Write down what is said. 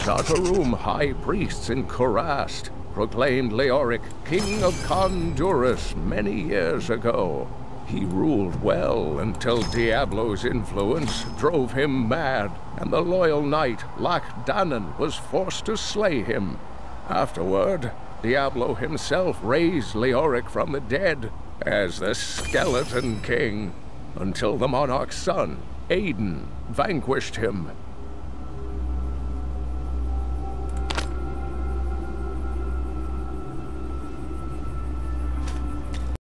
Satarum high priests in Kurast proclaimed Leoric king of Kondurus many years ago. He ruled well until Diablo's influence drove him mad, and the loyal knight Lac Danan was forced to slay him. Afterward, Diablo himself raised Leoric from the dead as the Skeleton King, until the monarch's son, Aiden, vanquished him